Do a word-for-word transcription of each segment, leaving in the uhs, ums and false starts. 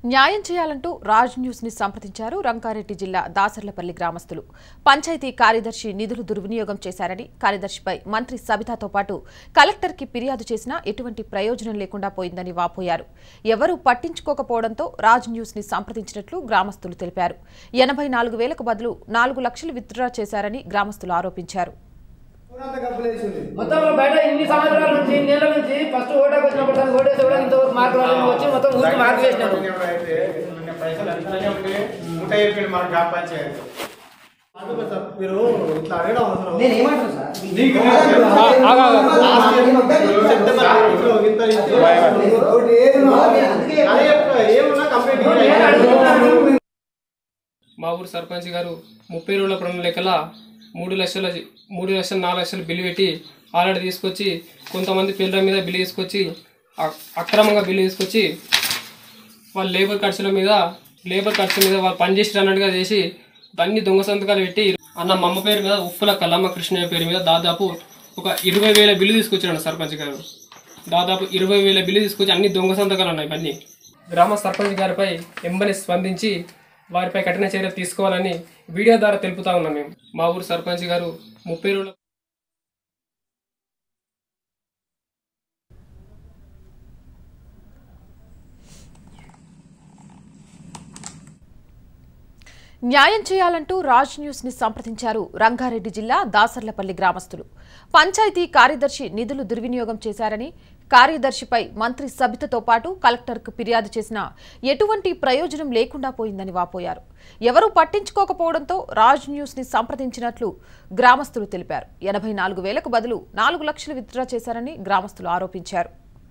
న్యాయం చేయాలంటూ రాజ్ న్యూస్ ని సంప్రదించారు రంగారెడ్డి జిల్లా దాసర్లపల్లి గ్రామస్తులు. పంచాయతీ కార్యదర్శి నిధులు దుర్వినియోగం చేశారని, కార్యదర్శిపై మంత్రి సబితాతో పాటు కలెక్టర్ కి ఫిర్యాదు చేసినా ఎటువంటి ప్రయోజనం లేకుండా పోయిందని వాపోయారు. ఎవరూ పట్టించుకోకపోవడంతో రాజ్ న్యూస్ ని సంప్రదించినట్లు గ్రామస్తులు తెలిపారు. ఎనభై నాలుగు వేలకు బదులు నాలుగు లక్షలు విత్డ్రా చేశారని గ్రామస్తులు ఆరోపించారు. మొత్తం బయట ఇన్ని సంవత్సరాల నుంచి నెలల నుంచి ఫస్ట్ ఓటాకు వచ్చినప్పుడు ఓటేసి కూడా ఇంతవరకు మార్కులు రాలేదు. వచ్చి మొత్తం ఊరికి మార్కులు వేసినారు. మీరు ఇట్లా అడగడం అవసరం. నేను ఏమంటాను సార్, మా ఊరు సర్పంచ్ గారు ముప్పై రోజుల ప్రణాళికల మూడు లక్షల మూడు లక్షల నాలుగు లక్షలు బిల్లు పెట్టి ఆల్రెడీ తీసుకొచ్చి కొంతమంది పిల్లల మీద బిల్లు తీసుకొచ్చి అక్రమంగా బిల్లు తీసుకొచ్చి వాళ్ళ లేబర్ ఖర్చుల మీద లేబర్ ఖర్చుల మీద వాళ్ళు పనిచేసి అన్నట్టుగా చేసి అన్ని దొంగ సంతకాలు పెట్టి అన్న మమ్మ పేరు మీద ఉప్పుల కల్లమ్మ కృష్ణయ్య పేరు మీద దాదాపు ఒక ఇరవై వేల బిల్లు తీసుకొచ్చాడు సర్పంచ్ గారు. దాదాపు ఇరవై వేల బిల్లు తీసుకొచ్చి అన్ని దొంగ సంతకాలు ఉన్నాయి. ఇవన్నీ గ్రామ సర్పంచ్ గారిపై ఎంబని స్పందించి వారిపై కఠిన చర్యలు తీసుకోవాలని వీడియో ద్వారా తెలుపుతా ఉన్నాం. మేము మా ఊరు సర్పంచ్ గారు ముప్పై రోజుల న్యాయం చేయాలంటూ రాజ్ న్యూస్ ని సంప్రదించారు రంగారెడ్డి జిల్లా దాసర్లపల్లి గ్రామస్తులు. పంచాయతీ కార్యదర్శి నిధులు దుర్వినియోగం చేశారని, కార్యదర్శిపై మంత్రి సబితతో పాటు కలెక్టర్కు ఫిర్యాదు చేసినా ఎటువంటి ప్రయోజనం లేకుండా పోయిందని వాపోయారు. ఎవరూ పట్టించుకోకపోవడంతో రాజ్ న్యూస్ ని సంప్రదించినట్లు గ్రామస్తులు తెలిపారు. ఎనభై నాలుగు వేలకు బదులు నాలుగు లక్షలు విత్డ్రా చేశారని గ్రామస్తులు ఆరోపించారు.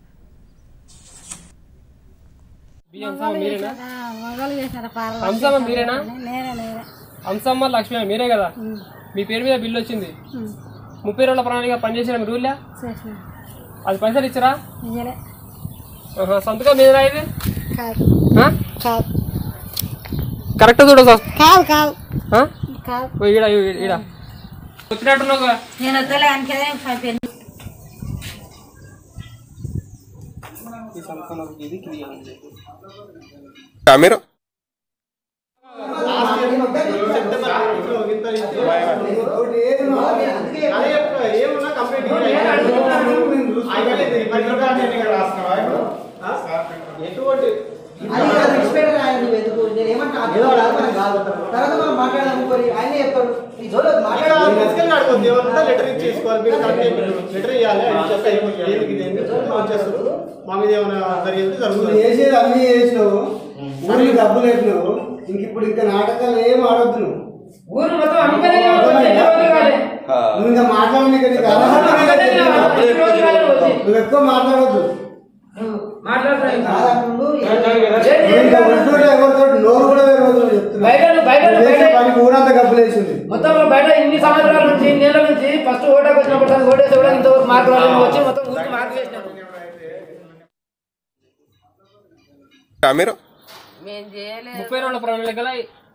అంశమ్మ లక్ష్మి మీరే కదా, మీ పేరు మీద బిల్లు వచ్చింది. ముప్పై రోజుల ప్రణాళిక పనిచేసిన మీరు ఊళ్ళో అది పైసలు ఇచ్చారా? సంతకం మీద ఇది కరెక్ట్ చూడ వచ్చినట్టున్నావు. మీరు లెటర్ ఇచ్చేసుకోవాలి. మీరు లెటర్ ఇవ్వాలి. మా మీద ఏమైనా జరిగితే జరుగుతుంది. చేసేది అన్ని చేసినావు, ఊరికి డబ్బులు పెట్టినావు. ఇంక ఇప్పుడు ఇంకా నాటకాలు ఏం ఆడొద్దు. నువ్వు నువ్వు ఇంకా మాట్లాడని నువ్వు ఎక్కువ మాట్లాడొద్దు. నోరు కూడా చెప్తున్నా ఊరంతా డబ్బులు వేసింది. మొత్తం బయట ఇన్ని సంవత్సరాల నుంచి నెలల నుంచి ఫస్ట్ ఓటాకు వచ్చినప్పుడు ఓటేసి కూడా ఇంతవరకు మార్కులు రాలేదు. వచ్చి మొత్తం ఊరికి మార్కులు వేసినారు. మీరు ముప్పై రోజుల ప్రణాళికల